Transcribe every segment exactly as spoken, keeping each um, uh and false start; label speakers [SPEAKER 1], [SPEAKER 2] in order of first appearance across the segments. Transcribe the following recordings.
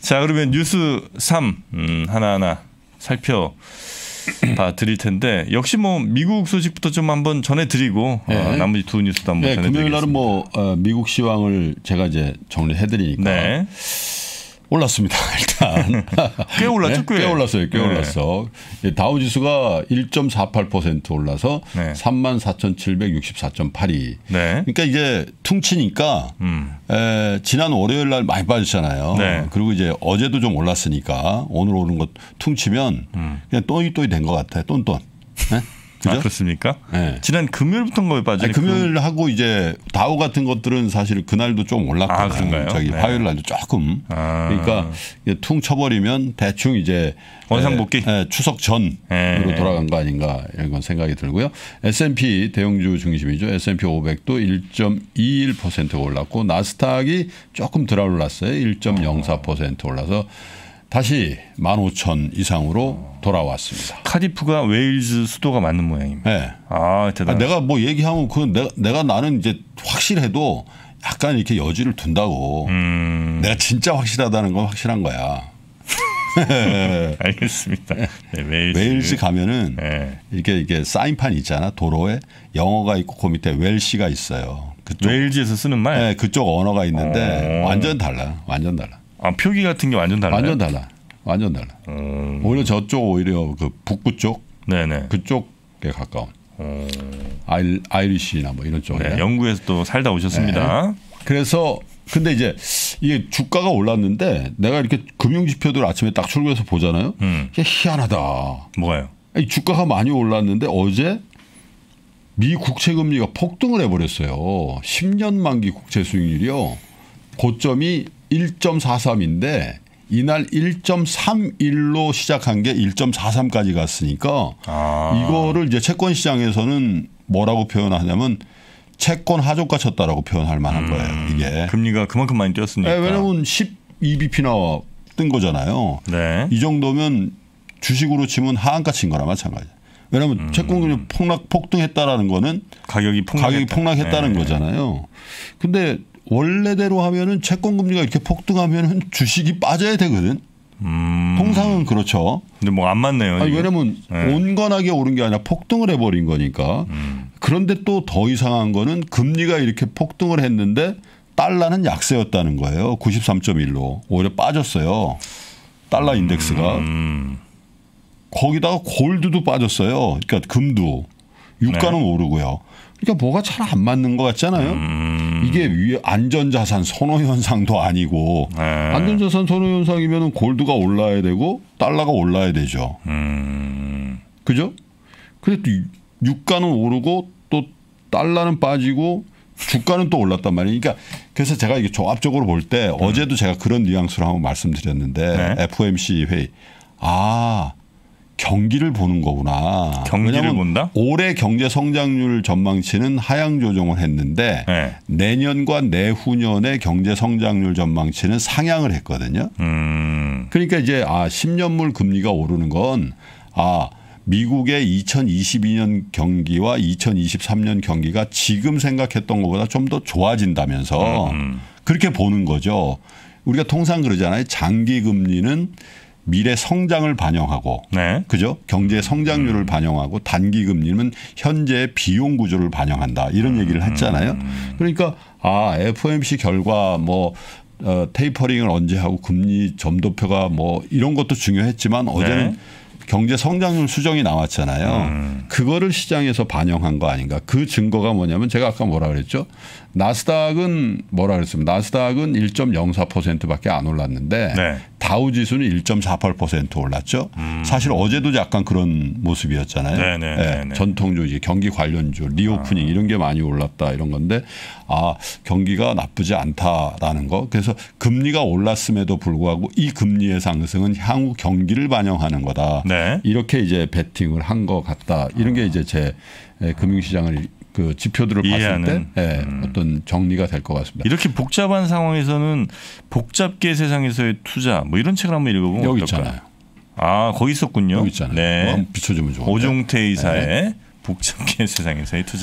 [SPEAKER 1] 자, 그러면 뉴스 삼 음, 하나하나 살펴 봐 드릴 텐데 역시 뭐 미국 소식부터 좀 한번 전해드리고 네. 어, 나머지 두 뉴스도 한번
[SPEAKER 2] 네,
[SPEAKER 1] 전해드리겠습니다.
[SPEAKER 2] 금요일 날은 뭐 어, 미국 시황을 제가 이제 정리해드리니까 네. 올랐습니다. 일단
[SPEAKER 1] 꽤 올랐죠, 꽤.
[SPEAKER 2] 네? 꽤 올랐어요. 꽤
[SPEAKER 1] 네.
[SPEAKER 2] 올랐어. 다우 지수가 일 점 사팔 퍼센트 올라서 네. 삼만 사천칠백육십사 점 팔이. 네. 그러니까 이제 퉁치니까 음. 에, 지난 월요일 날 많이 빠졌잖아요. 네. 그리고 이제 어제도 좀 올랐으니까 오늘 오른 것 퉁치면 음. 그냥 또이또이 된 것 같아요. 똔똔. 네?
[SPEAKER 1] 아, 그렇습니까? 네. 지난 금요일부터인 거에 빠지니까.
[SPEAKER 2] 금요일 하고 이제 다우 같은 것들은 사실 그날도 좀 올랐거든요.
[SPEAKER 1] 아, 그런가요?
[SPEAKER 2] 저기
[SPEAKER 1] 네.
[SPEAKER 2] 화요일 날도 조금. 아. 그러니까 퉁 쳐버리면 대충 이제
[SPEAKER 1] 원상복귀
[SPEAKER 2] 에, 에, 추석 전으로 네. 돌아간 거 아닌가 이런 건 생각이 들고요. 에스 앤 피 대형주 중심이죠. 에스 앤 피 오백도 일 점 이일 퍼센트가 올랐고 나스닥이 조금 덜 올랐어요. 일 점 영사 퍼센트 올라서 다시 만 오천 이상으로 돌아왔습니다.
[SPEAKER 1] 카디프가 웨일즈 수도가 맞는 모양입니다.
[SPEAKER 2] 네.
[SPEAKER 1] 아, 대단.
[SPEAKER 2] 아, 내가 뭐 얘기하면 그 내가, 내가 나는 이제 확실해도 약간 이렇게 여지를 둔다고. 음. 내가 진짜 확실하다는 건 확실한 거야.
[SPEAKER 1] 알겠습니다. 네,
[SPEAKER 2] 웨일즈. 웨일즈 가면은 네. 이렇게 이게 사인판 있잖아. 도로에 영어가 있고 그 밑에 웰시가 있어요.
[SPEAKER 1] 그쪽. 웨일즈에서 쓰는 말?
[SPEAKER 2] 네, 그쪽 언어가 있는데 오. 완전 달라. 완전 달라.
[SPEAKER 1] 아, 표기 같은 게 완전 달라요?
[SPEAKER 2] 완전 달라. 완전 달라. 음. 오히려 저쪽 오히려 그 북부 쪽, 네네. 그쪽에 가까운. 음. 아일, 아이리시나 뭐 이런 쪽에.
[SPEAKER 1] 네, 영국에서 또 살다 오셨습니다.
[SPEAKER 2] 네. 그래서 근데 이제 이게 주가가 올랐는데 내가 이렇게 금융 지표들 아침에 딱 출구해서 보잖아요. 음. 이게 희한하다.
[SPEAKER 1] 뭐가요?
[SPEAKER 2] 아니, 주가가 많이 올랐는데 어제 미 국채 금리가 폭등을 해버렸어요. 십 년 만기 국채 수익률이요. 고점이 일 점 사삼인데 이날 일 점 삼일로 시작한 게 일 점 사삼까지 갔으니까 아. 이거를 이제 채권 시장에서는 뭐라고 표현하냐면 채권 하족가 쳤다라고 표현할 만한 음. 거예요. 이게.
[SPEAKER 1] 금리가 그만큼 많이 뛰었으니까.
[SPEAKER 2] 네, 왜냐하면 십이 비피나 뜬 거잖아요. 네. 이 정도면 주식으로 치면 하한가 친 거나 마찬가지예요. 왜냐하면 음. 채권금리 폭락 폭등했다라는 거는
[SPEAKER 1] 가격이 폭락했다.
[SPEAKER 2] 가격이 폭락했다는 네. 거잖아요. 근데 원래대로 하면은 채권 금리가 이렇게 폭등하면은 주식이 빠져야 되거든. 음. 통상은 그렇죠.
[SPEAKER 1] 근데 뭐 안 맞네요.
[SPEAKER 2] 아니, 왜냐면 네. 온건하게 오른 게 아니라 폭등을 해버린 거니까. 음. 그런데 또 더 이상한 거는 금리가 이렇게 폭등을 했는데 달러는 약세였다는 거예요. 구십삼 점 일로 오히려 빠졌어요. 달러 인덱스가. 음. 거기다가 골드도 빠졌어요. 그러니까 금도. 유가는 네. 오르고요. 그러니까 뭐가 잘 안 맞는 것 같잖아요. 음. 이게 위에 안전자산 선호 현상도 아니고 네. 안전자산 선호 현상이면 골드가 올라야 되고 달러가 올라야 되죠. 음. 그죠? 근데 또 유가는 오르고 또 달러는 빠지고 주가는 또 올랐단 말이에요. 그러니까 그래서 제가 이게 종합적으로 볼 때 음. 어제도 제가 그런 뉘앙스로 한번 말씀드렸는데 네. 에프 오 엠 씨 회의. 아. 경기를 보는 거구나.
[SPEAKER 1] 경기를 본다?
[SPEAKER 2] 올해 경제 성장률 전망치는 하향 조정을 했는데 네. 내년과 내후년의 경제 성장률 전망치는 상향을 했거든요. 음. 그러니까 이제 아 십 년물 금리가 오르는 건 아 미국의 이천이십이 년 경기와 이천이십삼 년 경기가 지금 생각했던 것보다 좀 더 좋아진다면서 음. 그렇게 보는 거죠. 우리가 통상 그러잖아요. 장기 금리는 미래 성장을 반영하고, 네. 그죠? 경제 성장률을 음. 반영하고 단기 금리는 현재의 비용 구조를 반영한다. 이런 얘기를 했잖아요. 음. 그러니까 아 에프 오 엠 씨 결과 뭐 어, 테이퍼링을 언제 하고 금리 점도표가 뭐 이런 것도 중요했지만 어제는 네. 경제 성장률 수정이 나왔잖아요. 음. 그거를 시장에서 반영한 거 아닌가. 그 증거가 뭐냐면 제가 아까 뭐라 그랬죠. 나스닥은 뭐라 그랬습니다. 나스닥은 일 점 영사 퍼센트밖에 안 올랐는데 네. 다우 지수는 일 점 사팔 퍼센트 올랐죠. 음. 사실 어제도 약간 그런 모습이었잖아요.
[SPEAKER 1] 네네,
[SPEAKER 2] 네.
[SPEAKER 1] 네네.
[SPEAKER 2] 전통주, 경기 관련주, 리오프닝 아. 이런 게 많이 올랐다 이런 건데 아 경기가 나쁘지 않다라는 거. 그래서 금리가 올랐음에도 불구하고 이 금리의 상승은 향후 경기를 반영하는 거다. 네. 이렇게 이제 베팅을 한 것 같다. 이런 게 이제 제 금융시장을 그 지표들을
[SPEAKER 1] 이해하는.
[SPEAKER 2] 봤을 때 네, 음. 어떤 정리가 될 것 같습니다.
[SPEAKER 1] 이렇게 복잡한 상황에서는 복잡계 세상에서의 투자 뭐 이런 책을 한번 읽어보면
[SPEAKER 2] 여기
[SPEAKER 1] 어떨까요?
[SPEAKER 2] 있잖아요.
[SPEAKER 1] 아 거기 있었군요.
[SPEAKER 2] 여기 있잖아요.
[SPEAKER 1] 네.
[SPEAKER 2] 한번 비춰주면 좋은데.
[SPEAKER 1] 오종태 이사의 네. 복잡계 세상에서의 투자.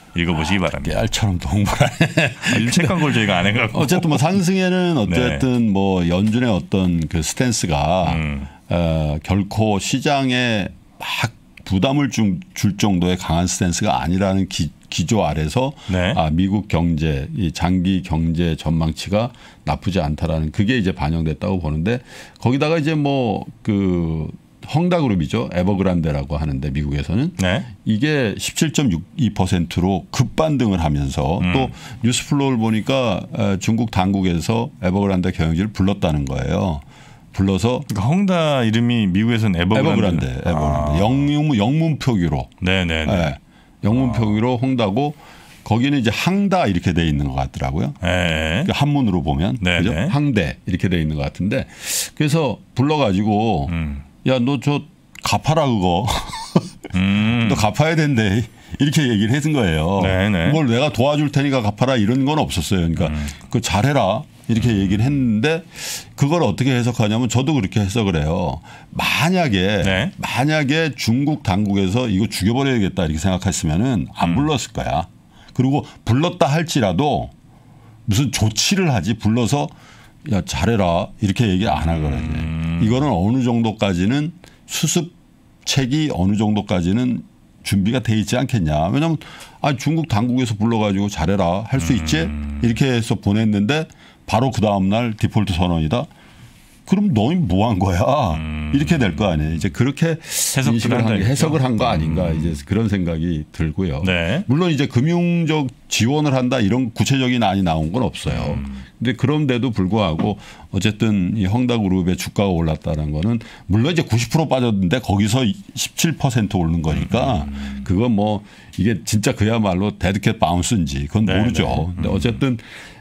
[SPEAKER 1] 읽어보시기 바랍니다.
[SPEAKER 2] 깨알처럼 동물하네.
[SPEAKER 1] 아, 책간 걸 저희가 안 해갖고.
[SPEAKER 2] 어쨌든 뭐 상승에는 어쨌든 네. 뭐 연준의 어떤 그 스탠스가 음. 어, 결코 시장에 막 부담을 줄, 줄 정도의 강한 스탠스가 아니라는 기, 기조 아래서 네. 아, 미국 경제, 이 장기 경제 전망치가 나쁘지 않다라는 그게 이제 반영됐다고 보는데 거기다가 이제 뭐 그 헝다그룹이죠. 에버그란데라고 하는데 미국에서는 네. 이게 십칠 점 육이 퍼센트로 급반등을 하면서 음. 또 뉴스플로우를 보니까 중국 당국에서 에버그란데 경영진을 불렀다는 거예요. 불러서
[SPEAKER 1] 그러니까 헝다 이름이 미국에서는 에버그란데.
[SPEAKER 2] 에버그란데. 에버그란데. 아. 영문, 영문 표기로.
[SPEAKER 1] 네네네. 네.
[SPEAKER 2] 영문 표기로 헝다고 거기는 이제 항다 이렇게 돼 있는 것 같더라고요. 네. 한문으로 보면 그죠? 항대 이렇게 돼 있는 것 같은데 그래서 불러가지고 음. 야, 너 저 갚아라 그거. 음. 너 갚아야 된대. 이렇게 얘기를 해준 거예요. 네네. 뭘 내가 도와줄 테니까 갚아라 이런 건 없었어요. 그러니까 음. 그 잘해라 이렇게 얘기를 했는데 그걸 어떻게 해석하냐면 저도 그렇게 해석을 해요. 만약에 네. 만약에 중국 당국에서 이거 죽여버려야겠다 이렇게 생각했으면은 안 음. 불렀을 거야. 그리고 불렀다 할지라도 무슨 조치를 하지 불러서 야 잘해라 이렇게 얘기 안 하거든요. 음. 이거는 어느 정도까지는 수습책이 어느 정도까지는 준비가 돼 있지 않겠냐. 왜냐하면 아, 중국 당국에서 불러가지고 잘해라 할 수 있지 음. 이렇게 해서 보냈는데 바로 그 다음 날 디폴트 선언이다. 그럼 너희 뭐 한 거야? 음. 이렇게 될 거 아니에요. 이제 그렇게 해석을 한, 해석을 한 거 아닌가 음. 이제 그런 생각이 들고요. 네. 물론 이제 금융적 지원을 한다 이런 구체적인 안이 나온 건 없어요. 음. 근데 그런데도 불구하고 어쨌든 이 헝다그룹의 주가가 올랐다는 거는 물론 이제 구십 퍼센트 빠졌는데 거기서 십칠 퍼센트 오르는 거니까 음. 그건 뭐 이게 진짜 그야말로 데드캣 바운스인지 그건 네, 모르죠. 네. 음. 근데 어쨌든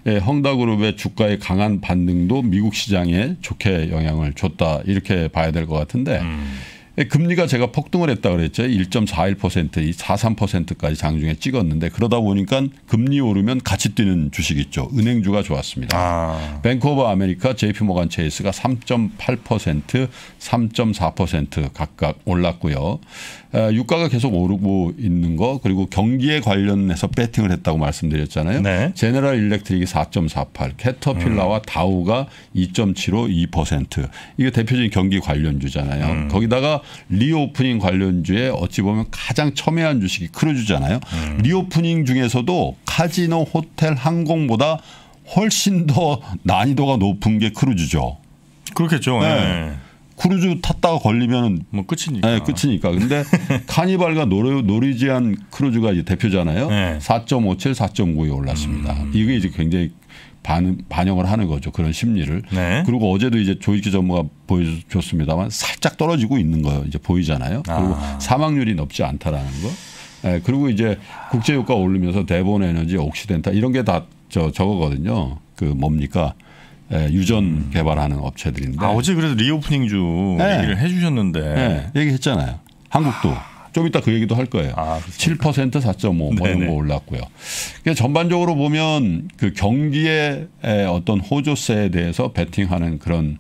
[SPEAKER 2] 헝다그룹의 주가의 강한 반등도 미국 시장에 좋게 영향을 줬다 이렇게 봐야 될 것 같은데 음. 금리가 제가 폭등을 했다 그랬죠. 일 점 사일 퍼센트, 이 사, 삼 퍼센트까지 장중에 찍었는데 그러다 보니까 금리 오르면 같이 뛰는 주식 있죠. 은행주가 좋았습니다. 아. 뱅크 오브 아메리카, 제이피모간 체이스가 삼 점 팔 퍼센트, 삼 점 사 퍼센트 각각 올랐고요. 유가가 계속 오르고 있는 거 그리고 경기에 관련해서 배팅을 했다고 말씀드렸잖아요. 네. 제너럴 일렉트릭이 사 점 사팔, 캐터필라와 음. 다우가 이 점 칠오, 이 퍼센트. 이게 대표적인 경기 관련주잖아요. 음. 거기다가 리오프닝 관련주에 어찌 보면 가장 첨예한 주식이 크루즈잖아요. 음. 리오프닝 중에서도 카지노, 호텔, 항공보다 훨씬 더 난이도가 높은 게 크루즈죠.
[SPEAKER 1] 그렇겠죠.
[SPEAKER 2] 네. 네. 크루즈 탔다가 걸리면
[SPEAKER 1] 뭐 끝이니까.
[SPEAKER 2] 네, 끝이니까. 근데 카니발과 노르, 노르지안 크루즈가 이제 대표잖아요. 네. 사 점 오칠, 사 점 구에 올랐습니다. 음. 이게 이제 굉장히 반, 반영을 하는 거죠. 그런 심리를. 네. 그리고 어제도 이제 조익기 전무가 보여줬습니다만 살짝 떨어지고 있는 거 이제 보이잖아요. 그리고 아. 사망률이 높지 않다라는 거. 네. 그리고 이제 국제유가 오르면서 대본 에너지, 옥시덴탈 이런 게 다 저 저거거든요. 그 뭡니까? 예, 유전 음. 개발하는 업체들인데.
[SPEAKER 1] 아, 어제 그래도 리오프닝주 네. 얘기를 해 주셨는데.
[SPEAKER 2] 네. 얘기했잖아요. 한국도. 아. 좀 이따 그 얘기도 할 거예요. 아, 칠 퍼센트, 사 점 오 뭐 이런 거 올랐고요. 그러니까 전반적으로 보면 그 경기의 어떤 호조세에 대해서 베팅하는 그런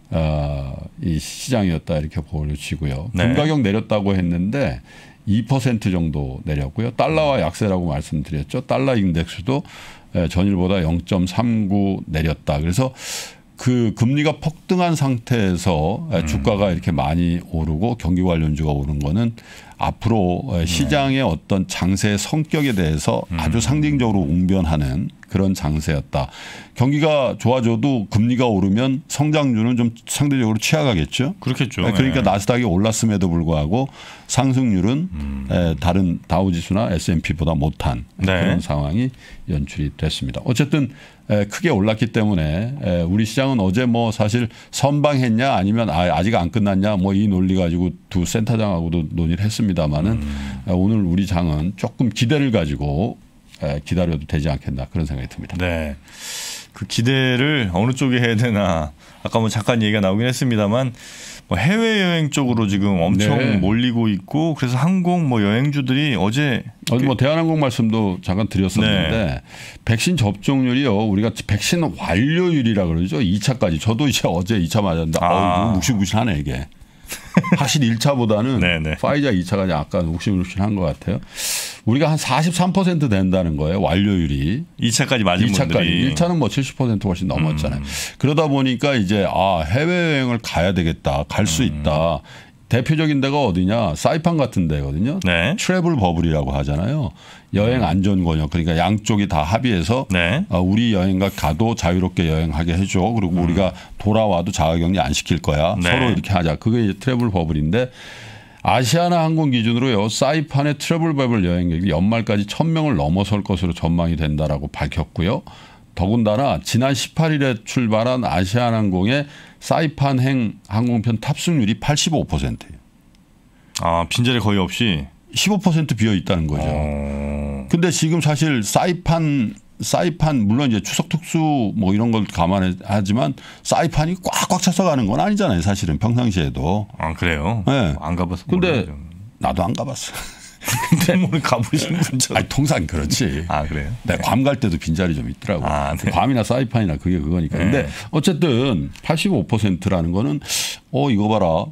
[SPEAKER 2] 어, 이 시장이었다 이렇게 보여지고요. 네. 금가격 내렸다고 했는데 이 퍼센트 정도 내렸고요. 달러와 약세라고 말씀드렸죠. 달러 인덱스도 전일보다 영 점 삼구 내렸다. 그래서 그 금리가 폭등한 상태에서 음. 주가가 이렇게 많이 오르고 경기 관련주가 오른 거는 앞으로 시장의 어떤 장세의 성격에 대해서 음. 아주 상징적으로 웅변하는 그런 장세였다. 경기가 좋아져도 금리가 오르면 성장률은 좀 상대적으로 취약하겠죠.
[SPEAKER 1] 그렇겠죠.
[SPEAKER 2] 그러니까
[SPEAKER 1] 네.
[SPEAKER 2] 나스닥이 올랐음에도 불구하고 상승률은 음. 다른 다우지수나 에스 앤 피보다 못한 네. 그런 상황이 연출이 됐습니다. 어쨌든 크게 올랐기 때문에 우리 시장은 어제 뭐 사실 선방했냐 아니면 아직 안 끝났냐 뭐 이 논리 가지고 두 센터장하고도 논의를 했습니다마는 음. 오늘 우리 장은 조금 기대를 가지고 기다려도 되지 않겠나 그런 생각이 듭니다.
[SPEAKER 1] 네. 그 기대를 어느 쪽에 해야 되나 아까 뭐 잠깐 얘기가 나오긴 했습니다만 뭐 해외여행 쪽으로 지금 엄청 네. 몰리고 있고 그래서 항공 뭐 여행주들이 어제
[SPEAKER 2] 어제 뭐 대한항공 말씀도 잠깐 드렸었는데 네. 백신 접종률이요. 우리가 백신 완료율이라 그러죠. 이 차까지. 저도 이제 어제 이 차 맞았는데 아. 어우 묵실묵실하네 이게. 확실히 일 차보다는 네네. 파이자 이 차가 약간 묵실묵실한 것 같아요. 우리가 한 사십삼 퍼센트 된다는 거예요. 완료율이.
[SPEAKER 1] 이 차까지 맞은
[SPEAKER 2] 이 차까지.
[SPEAKER 1] 분들이.
[SPEAKER 2] 일 차는 뭐 칠십 퍼센트 훨씬 넘었잖아요. 음. 그러다 보니까 이제 아 해외여행을 가야 되겠다. 갈 수 음. 있다. 대표적인 데가 어디냐. 사이판 같은 데거든요. 네. 트래블 버블이라고 하잖아요. 여행 안전 권역. 그러니까 양쪽이 다 합의해서 네. 우리 여행가 가도 자유롭게 여행하게 해줘. 그리고 음. 우리가 돌아와도 자가격리 안 시킬 거야. 네. 서로 이렇게 하자. 그게 이제 트래블 버블인데 아시아나 항공 기준으로요. 사이판의 트래블 버블 여행객이 연말까지 천 명을 넘어설 것으로 전망이 된다라고 밝혔고요. 더군다나 지난 십팔 일에 출발한 아시아나항공의 사이판행 항공편 탑승률이 팔십오 퍼센트예요.
[SPEAKER 1] 아, 빈자리 거의 없이
[SPEAKER 2] 십오 퍼센트 비어 있다는 거죠. 어... 근데 지금 사실 사이판 사이판 물론 이제 추석 특수 뭐 이런 걸 감안하지만 사이판이 꽉꽉 차서 가는 건 아니잖아요. 사실은 평상시에도.
[SPEAKER 1] 아, 그래요?
[SPEAKER 2] 네.
[SPEAKER 1] 안 가봐서.
[SPEAKER 2] 근데
[SPEAKER 1] 몰라요.
[SPEAKER 2] 나도 안 가봤어.
[SPEAKER 1] 근데 뭐 가보신 분처럼.
[SPEAKER 2] 아니, 통상 그렇지.
[SPEAKER 1] 아, 그래요?
[SPEAKER 2] 네, 괌 갈 때도 빈자리 좀 있더라고.
[SPEAKER 1] 아, 네.
[SPEAKER 2] 괌이나 사이판이나 그게 그거니까. 근데 네. 어쨌든 팔십오 퍼센트라는 거는 어 이거 봐라.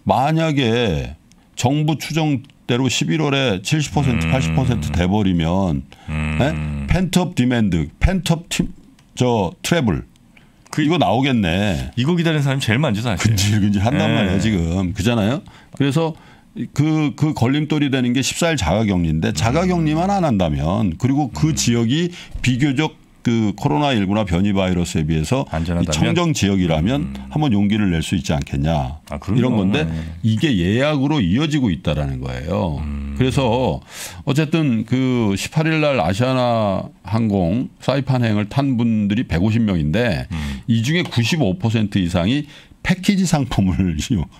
[SPEAKER 2] 만약에 정부 추정대로 십일월에 칠십 퍼센트, 음. 팔십 퍼센트 돼버리면 음. 네? 펜트업 디맨드, 펜트업 팀, 저 트래블. 그 이거 나오겠네.
[SPEAKER 1] 이거 기다리는 사람이 제일 많죠 사실.
[SPEAKER 2] 근질근질 한단 네. 말이에요 지금. 그잖아요. 그래서 그, 그 걸림돌이 되는 게 십사 일 자가격리인데 자가격리만 안 한다면 그리고 그 음. 지역이 비교적 그 코로나십구나 변이 바이러스에 비해서 이 청정 지역이라면 음. 한번 용기를 낼 수 있지 않겠냐.
[SPEAKER 1] 아,
[SPEAKER 2] 이런 건데 이게 예약으로 이어지고 있다라는 거예요. 음. 그래서 어쨌든 그 십팔 일 날 아시아나 항공 사이판행을 탄 분들이 백오십 명인데 음. 이 중에 구십오 퍼센트 이상이 패키지 상품을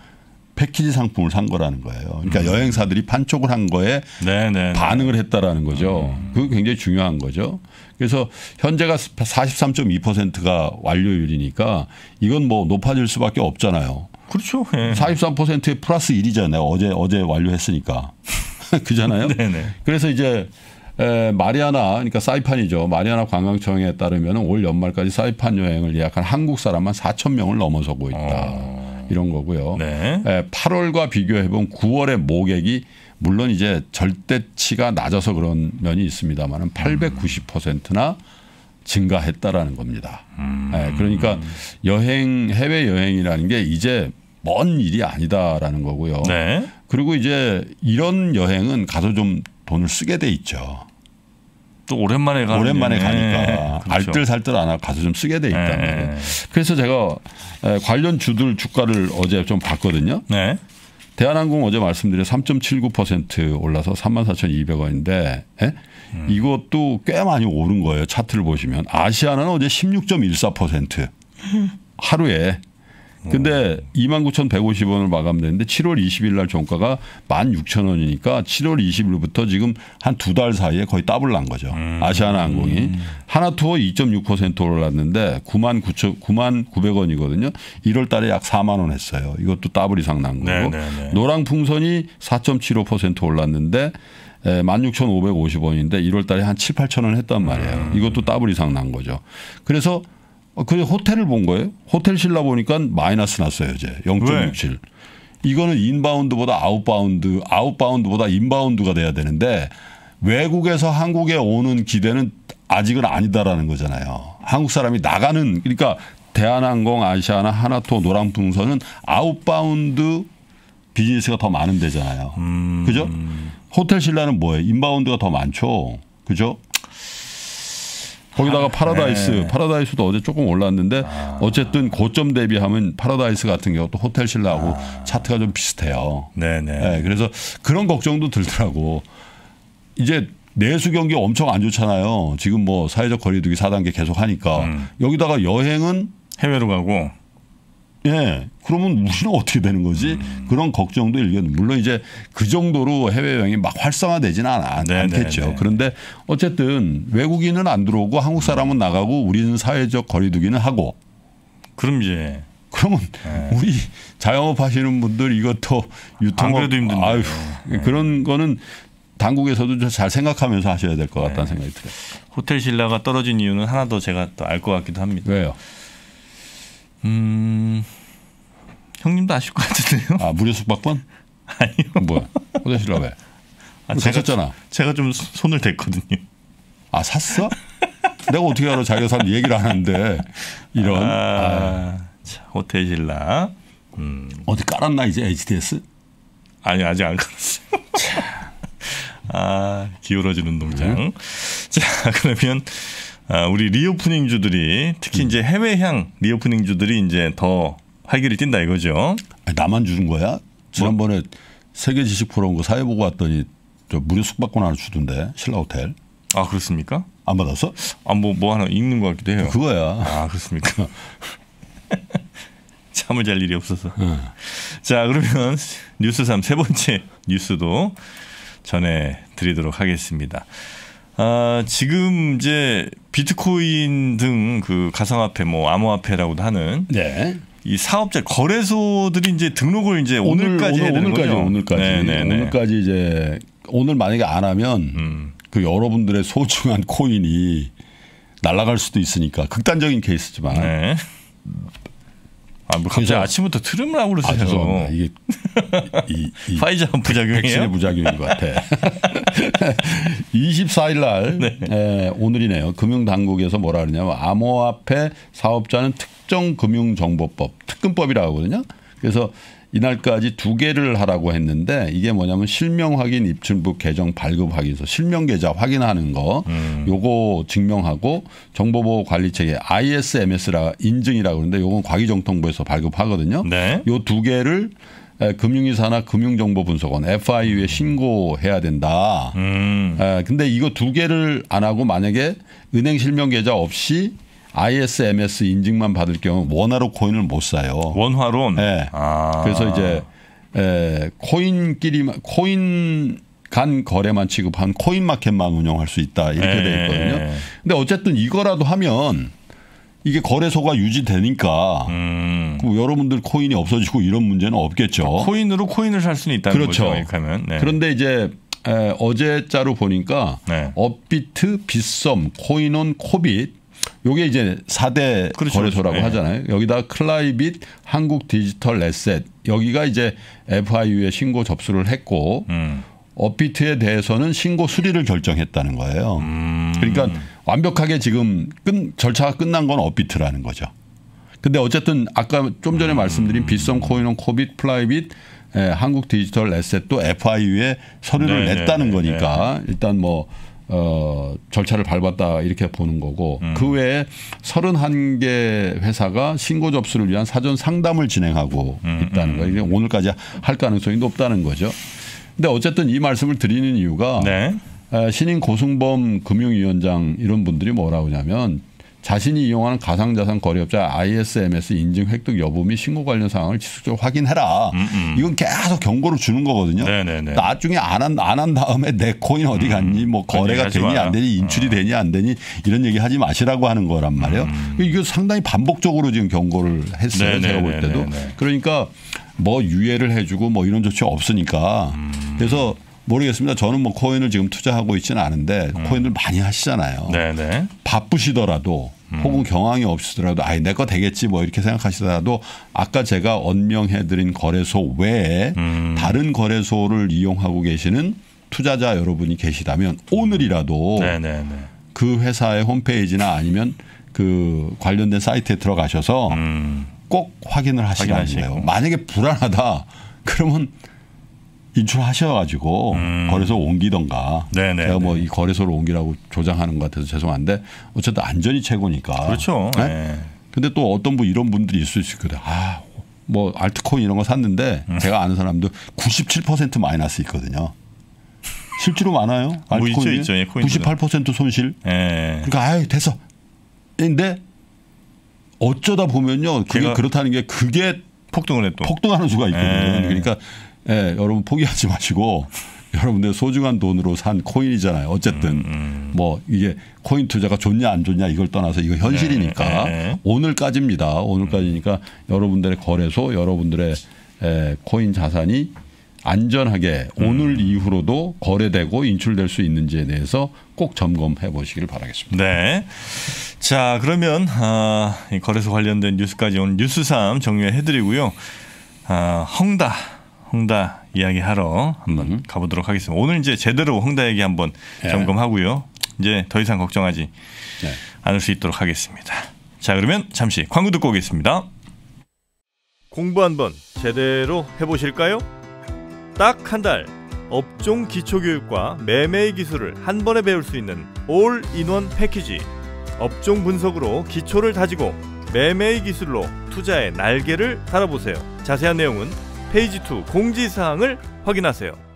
[SPEAKER 2] 패키지 상품을 산 거라는 거예요. 그러니까 음. 여행사들이 판촉을 한 거에 네네. 반응을 했다라는 거죠. 음. 그게 굉장히 중요한 거죠. 그래서 현재가 사십삼 점 이 퍼센트가 완료율이니까 이건 뭐 높아질 수밖에 없잖아요.
[SPEAKER 1] 그렇죠. 네.
[SPEAKER 2] 사십삼 퍼센트에 플러스 일이잖아요. 어제 어제 완료했으니까. 그잖아요. 네네. 그래서 이제 에, 마리아나 그러니까 사이판이죠. 마리아나 관광청에 따르면 올 연말까지 사이판 여행을 예약한 한국 사람만 사천 명을 넘어서고 있다. 어. 이런 거고요. 네. 에, 팔월과 비교해보면 구월의 모객이 물론 이제 절대치가 낮아서 그런 면이 있습니다만 팔백구십 퍼센트나 증가했다라는 겁니다. 음. 에, 그러니까 여행 해외 여행이라는 게 이제 먼 일이 아니다라는 거고요. 네. 그리고 이제 이런 여행은 가서 좀 돈을 쓰게 돼 있죠.
[SPEAKER 1] 또 오랜만에 가는
[SPEAKER 2] 오랜만에 가니까 그렇죠. 알뜰살뜰 안 하고 가서 좀 쓰게 돼 있단 말이에요. 그래서 제가 관련 주들 주가를 어제 좀 봤거든요. 네. 대한항공 어제 말씀드린 삼 점 칠구 퍼센트 올라서 삼만 사천이백 원인데 예? 음. 이것도 꽤 많이 오른 거예요. 차트를 보시면. 아시아나는 어제 십육 점 일사 퍼센트 하루에. 근데 이만 구천백오십 원을 마감됐는데 칠월 이십일 날 종가가 만 육천 원이니까 칠월 이십일부터 지금 한 두 달 사이에 거의 더블 난 거죠. 음. 아시아나 항공이. 음. 하나투어 이 점 육 퍼센트 올랐는데 구만 구백 원이거든요. 일월 달에 약 사만 원 했어요. 이것도 더블 이상 난 거고. 네네네. 노랑풍선이 사 점 칠오 퍼센트 올랐는데 만 육천오백오십 원인데 일월 달에 한 칠, 팔천 원 했단 말이에요. 음. 이것도 더블 이상 난 거죠. 그래서 그 호텔을 본 거예요. 호텔 신라 보니까 마이너스 났어요. 이제 영 점 육칠. 이거는 인바운드보다 아웃바운드, 아웃바운드보다 인바운드가 돼야 되는데 외국에서 한국에 오는 기대는 아직은 아니다라는 거잖아요. 한국 사람이 나가는 그러니까 대한항공, 아시아나, 하나투어, 노랑풍선은 아웃바운드 비즈니스가 더 많은 데잖아요. 음. 그죠? 호텔 신라는 뭐예요? 인바운드가 더 많죠. 그죠? 거기다가 파라다이스, 네. 파라다이스도 어제 조금 올랐는데 아. 어쨌든 고점 대비하면 파라다이스 같은 경우도 호텔 신라하고 아. 차트가 좀 비슷해요. 네네. 네, 그래서 그런 걱정도 들더라고. 이제 내수 경기 엄청 안 좋잖아요. 지금 뭐 사회적 거리두기 사 단계 계속 하니까 음. 여기다가 여행은
[SPEAKER 1] 해외로 가고.
[SPEAKER 2] 예. 그러면 우리는 어떻게 되는 거지? 음. 그런 걱정도 일견. 물론 이제 그 정도로 해외여행이 막 활성화되지는 않, 않겠죠. 네네. 그런데 어쨌든 외국인은 안 들어오고 한국 사람은 나가고 우리는 사회적 거리두기는 하고.
[SPEAKER 1] 그럼 이제.
[SPEAKER 2] 그러면 네. 우리 자영업 하시는 분들 이것도 유통업.
[SPEAKER 1] 안 그래도 힘든데. 아유,
[SPEAKER 2] 네. 그런 거는 당국에서도 잘 생각하면서 하셔야 될 것 같다는 네. 생각이 들어요.
[SPEAKER 1] 호텔 신라가 떨어진 이유는 하나 더 제가 또 알 것 같기도 합니다.
[SPEAKER 2] 왜요?
[SPEAKER 1] 음, 형님도 아실 것 같은데요?
[SPEAKER 2] 아, 무료 숙박권?
[SPEAKER 1] 아니요.
[SPEAKER 2] 뭐야? 호텔 신라 왜?
[SPEAKER 1] 아,
[SPEAKER 2] 샀잖아.
[SPEAKER 1] 제가 좀 손을 댔거든요.
[SPEAKER 2] 아 샀어? 내가 어떻게 알아? 자기가 산 얘기를 안 하는데 이런.
[SPEAKER 1] 아, 아. 자, 호텔 신라.
[SPEAKER 2] 음. 어디 깔았나 이제 에이치티에스?
[SPEAKER 1] 아니 아직 안 깔았어요. 아 기울어지는 농장. 네. 자 그러면 아, 우리 리오프닝 주들이 특히 음. 이제 해외향 리오프닝 주들이 이제 더 활기를 띈다 이거죠.
[SPEAKER 2] 아니, 나만 주는 거야? 지난번에 뭐? 세계 지식 포럼 그 사회 보고 왔더니 저 무료 숙박권 하나 주던데 신라 호텔.
[SPEAKER 1] 아 그렇습니까?
[SPEAKER 2] 안 받았어?
[SPEAKER 1] 아 뭐 뭐 하나 읽는 것 같기도 해요.
[SPEAKER 2] 그거야.
[SPEAKER 1] 아 그렇습니까? 잠을 잘 일이 없어서. 응. 자 그러면 뉴스 삼 세 번째 뉴스도 전해드리도록 하겠습니다. 아, 지금 이제 비트코인 등 그 가상화폐, 뭐 암호화폐라고도 하는 네. 이 사업자 거래소들이 이제 등록을 이제 오늘, 오늘까지 오늘, 해야 되는
[SPEAKER 2] 오늘까지,
[SPEAKER 1] 거죠.
[SPEAKER 2] 오늘까지 네네네. 오늘까지 이제 오늘 만약에 안 하면 음. 그 여러분들의 소중한 코인이 날아갈 수도 있으니까 극단적인 케이스지만. 네.
[SPEAKER 1] 아, 뭐 갑자기 아침부터 트름을 하고 그러세요.
[SPEAKER 2] 아, 죄송합니다. 이게 이, 이
[SPEAKER 1] 파이자 부작용이에요?
[SPEAKER 2] 백신의 부작용인 것 같아. 이십사 일 날 네. 에, 오늘이네요. 금융당국에서 뭐라 그러냐면 암호화폐 사업자는 특정금융정보법 특금법이라고 하거든요. 그래서 이날까지 두 개를 하라고 했는데 이게 뭐냐면 실명 확인 입출부 계정 발급 확인서 실명 계좌 확인하는 거 음. 요거 증명하고 정보보호 관리 체계 아이에스엠에스라 인증이라고 그러는데 요건 과기정통부에서 발급하거든요. 네. 요 두 개를 금융위사나 금융정보분석원 에프아이유에 신고해야 된다. 음. 에, 근데 이거 두 개를 안 하고 만약에 은행 실명 계좌 없이 아이에스엠에스 인증만 받을 경우 원화로 코인을 못 사요.
[SPEAKER 1] 원화로?
[SPEAKER 2] 네. 아. 그래서 이제 에, 코인끼리만 코인 간 거래만 취급한 코인 마켓만 운영할 수 있다 이렇게 네. 돼 있거든요. 근데 어쨌든 이거라도 하면 이게 거래소가 유지되니까 음. 여러분들 코인이 없어지고 이런 문제는 없겠죠.
[SPEAKER 1] 코인으로 코인을 살 수는 있다는
[SPEAKER 2] 그렇죠.
[SPEAKER 1] 거죠. 하면. 네.
[SPEAKER 2] 그런데 이제 에, 어제자로 보니까 네. 업비트, 빗썸, 코인온, 코빗 요게 이제 사 대 그렇죠. 거래소라고 네. 하잖아요. 여기다 클라이빗, 한국 디지털 에셋 여기가 이제 에프아이유에 신고 접수를 했고 음. 업비트에 대해서는 신고 수리를 결정했다는 거예요. 음. 그러니까 완벽하게 지금 끝, 절차가 끝난 건 업비트라는 거죠. 근데 어쨌든 아까 좀 전에 음. 말씀드린 빗썸, 코인온, 코빗, 플라이빗, 에, 한국 디지털 에셋도 에프아이유에 서류를 네, 냈다는 네, 거니까 네. 일단 뭐 어, 절차를 밟았다 이렇게 보는 거고 음. 그 외에 서른한 개 회사가 신고 접수를 위한 사전 상담을 진행하고 음, 있다는 음. 거예요. 이게 오늘까지 할 가능성이 높다는 거죠. 근데 어쨌든 이 말씀을 드리는 이유가 네. 신인 고승범 금융위원장 이런 분들이 뭐라고 하냐면 자신이 이용하는 가상자산 거래업자 아이에스엠에스 인증 획득 여부 및 신고 관련 사항을 지속적으로 확인해라. 음, 음. 이건 계속 경고를 주는 거거든요. 네네네. 나중에 안 한 안 한 다음에 내 코인 어디 갔니? 뭐 거래가 되니 마라. 안 되니 인출이 어. 되니 안 되니 이런 얘기 하지 마시라고 하는 거란 말이에요. 음. 이거 상당히 반복적으로 지금 경고를 했어요. 네네네네네. 제가 볼 때도. 그러니까 뭐 유예를 해주고 뭐 이런 조치 없으니까 음. 그래서 모르겠습니다. 저는 뭐 코인을 지금 투자하고 있지는 않은데 음. 코인을 많이 하시잖아요. 네네. 바쁘시더라도 음. 혹은 경황이 없으시더라도 아이 내 거 되겠지 뭐 이렇게 생각하시더라도 아까 제가 언명해드린 거래소 외에 음. 다른 거래소를 이용하고 계시는 투자자 여러분이 계시다면 오늘이라도 네네네. 그 회사의 홈페이지나 아니면 그 관련된 사이트에 들어가셔서 음. 꼭 확인을 하시라는 거예요. 만약에 불안하다 그러면 인출하셔가지고 음. 거래소 옮기던가. 네네. 제가 뭐 이 거래소를 옮기라고 조장하는 것 같아서 죄송한데 어쨌든 안전이 최고니까.
[SPEAKER 1] 그렇죠.
[SPEAKER 2] 네? 네. 근데 또 어떤 분 이런 분들이 있을 수 있거든. 아, 뭐 알트코인 이런 거 샀는데 음. 제가 아는 사람도 구십칠 퍼센트 마이너스 있거든요. 실제로 많아요.
[SPEAKER 1] 뭐 있죠, 있죠. 예,
[SPEAKER 2] 구십팔 퍼센트 손실. 네. 그러니까 아유 됐어. 근데 어쩌다 보면요. 그게 그렇다는 게 그게
[SPEAKER 1] 폭등을 해 또.
[SPEAKER 2] 폭등하는 수가 있거든요. 네. 그러니까. 예, 여러분 포기하지 마시고 여러분들 소중한 돈으로 산 코인이잖아요. 어쨌든 음, 음. 뭐 이게 코인 투자가 좋냐 안 좋냐 이걸 떠나서 이거 현실이니까 네, 네. 오늘까지입니다. 오늘까지니까 음. 여러분들의 거래소 여러분들의 에, 코인 자산이 안전하게 음. 오늘 이후로도 거래되고 인출될 수 있는지에 대해서 꼭 점검해 보시길 바라겠습니다.
[SPEAKER 1] 네. 자 그러면 아, 이 거래소 관련된 뉴스까지 오늘 뉴스 삼 정리해 드리고요. 아, 헝다 헝다 이야기하러 한번 음. 가보도록 하겠습니다. 오늘 이제 제대로 헝다얘기 한번 네. 점검하고요. 이제 더 이상 걱정하지 네. 않을 수 있도록 하겠습니다. 자, 그러면 잠시 광고 듣고 오겠습니다. 공부 한번 제대로 해보실까요? 딱 한 달 업종 기초교육과 매매의 기술을 한 번에 배울 수 있는 올인원 패키지. 업종 분석으로 기초를 다지고 매매의 기술로 투자의 날개를 달아보세요. 자세한 내용은 페이지 이 공지사항을 확인하세요.